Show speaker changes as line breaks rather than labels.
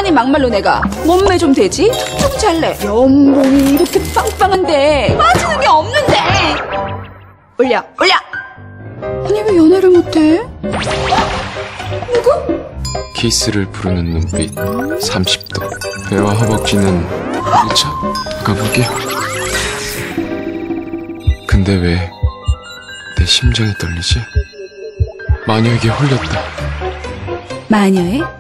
아니 막말로 내가 몸매 좀 되지? 툭툭 잘래. 연봉이 이렇게 빵빵한데 빠지는 게 없는데. 올려 올려. 아니 왜 연애를 못해? 누구?
키스를 부르는 눈빛 30도. 배와 허벅지는 1차 가볼게. 근데 왜 내 심장이 떨리지? 마녀에게 홀렸다.
마녀의